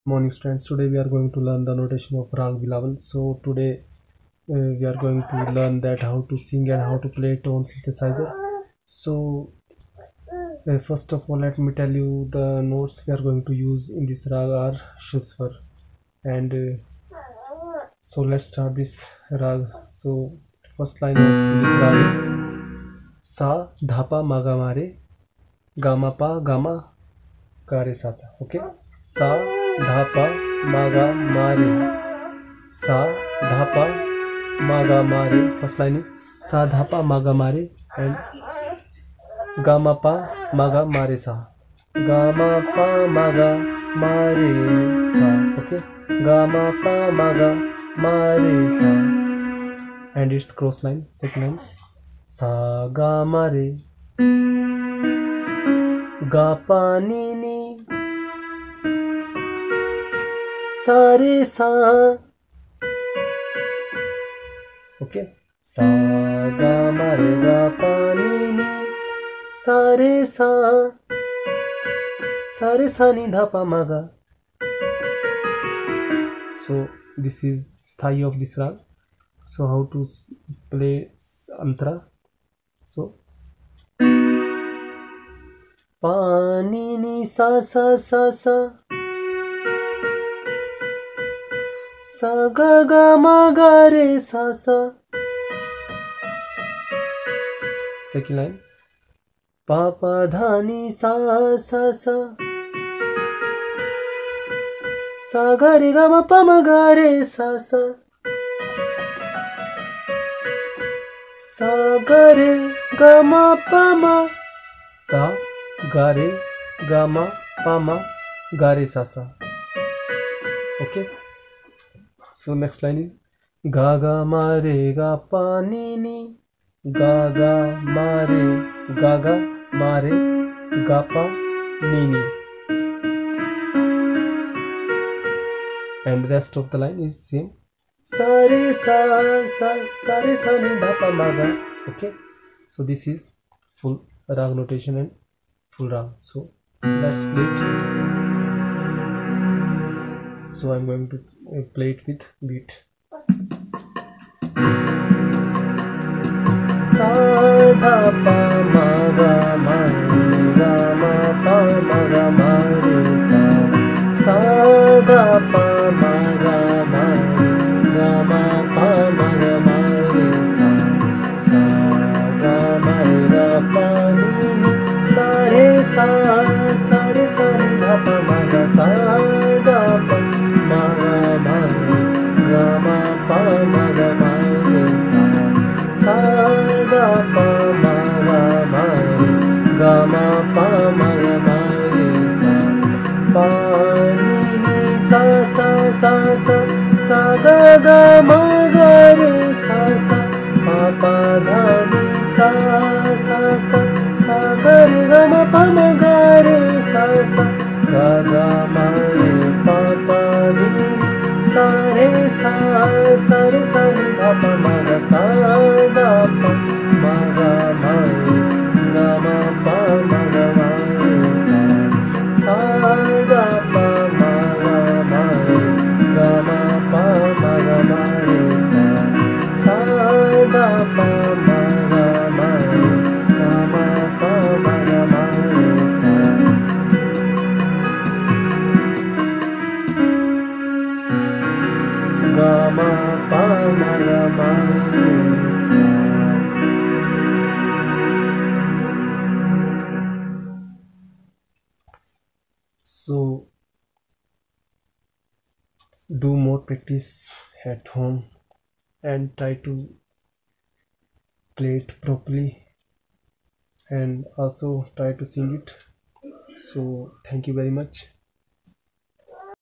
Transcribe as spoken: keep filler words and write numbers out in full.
Morning students, today we are going to learn the notation of Rag Bilawal. So today uh, we are going to learn that how to sing and how to play tone synthesizer. So uh, first of all, let me tell you the notes we are going to use in this rag are Shudswar. And uh, so let's start this rag. So first line of this rag is Sa Dhapa Maga Mare Gama Pa Gama Kare Sasa. Okay, Sa Dhapa Maga Mare, Sa Dhapa Maga Mare. First line is Sa Dhapa Maga Mare and Gama Pa Maga Mare Sa. Gama Pa Maga Mare Sa. Okay, Gama Pa Maga Mare Sa. And its cross line, second line. Sa Ga Mare Ga Pa Ni Ni Sa Re Sa. Okay, Sa Ga Ma Re Ga Pa Ni Ni Sa Re Sa Sa Re Sa Ni Dha Pa Ma Ga. So this is sthai of this rag. So how to play antara? So Pa Ni Ni Sa Sa Sa Sa Sa Ga Ga Ma Ga Re Sa Sa. Second line. Pa Pa Dha Ni Sa Sa Sa Sa Ga Re Ga Ma Pa Ma Ga Re Sa Sa Sa Ga Re Ga Ma Pa Ma Sa Ga Re Ga Ma Pa Ma Ga Re Sa Sa. Okay. So next line is Ga Ga Ma Re Ga Pa Ni Ni Ga Ga Ma Re Ga Ga Ma Re Ga Pa Ni Ni. And rest of the line is same. Sa Re Sa Sa Sa Re Sa Ni Dha Pa Ma Ga. Okay. So this is full rag notation and full rag. So let's play it. So I'm going to play it with beat. Sa Dha Pa Ma Ga Ma Re Ga Ma Pa Ma Ga Ma Re Sa. Sa Dha Pa Ma Ga Ma Re Ga Ma Pa Ma Ga Ma Re Sa. Sa Ga Ma Re Ga Pa Ni Ni Sa Re Sa Sa Re Sa Ni Dha Pa Ma Ga. Sa Dha Pa Ma Ga Ma Re Ga Ma Pa Ma Ga Ma Re Sa. Sa Dha Pa Ma Ga Ma Re Ga Ma Pa Ma Ga Ma Re Sa. Pa Ni Ni Sa Sa Sa Sa Sa Ga Ga Ma Ga Re Sa Sa. Pa Pa Dha Ni Sa Sa Sa Sa Ga Re Ga Ma Pa Ma Ga Re Sa Sa. Ga Ga Ma Re Pa Pa Ni Ni Sa Re Sa Sa Re Sa Ni Dha Pa Ma Ga. Sa Dha Pa Ma Ga Ma Re Ga Ma Pa Ma Ga Ma Re Sa. Sa Dha Pa Ma Ga Ma Re Ga Ma Pa Ma Ga Ma Re Sa. Sa Dha Pa Ma Ga Ma Re Ga Ma Pa Ma Ga Ma Re Sa. Ga Ma Pa Ma Ga Ma Re Sa. So do more practice at home and try to play it properly and also try to sing it. So thank you very much.